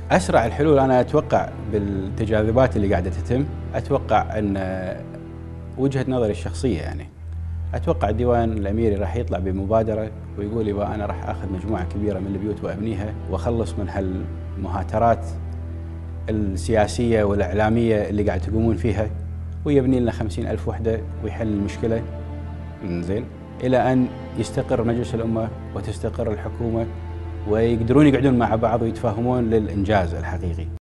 أسرع الحلول أنا أتوقع بالتجاذبات اللي قاعدة تتم، أتوقع أن وجهة نظري الشخصية يعني أتوقع الديوان الأميري راح يطلع بمبادرة ويقول يبا أنا راح آخذ مجموعة كبيرة من البيوت وأبنيها وأخلص من هالمهاترات السياسية والإعلامية اللي قاعد تقومون فيها، ويبني لنا 50,000 وحدة ويحل المشكلة زين إلى أن يستقر مجلس الأمة وتستقر الحكومة ويقدرون يقعدون مع بعض ويتفاهمون للإنجاز الحقيقي.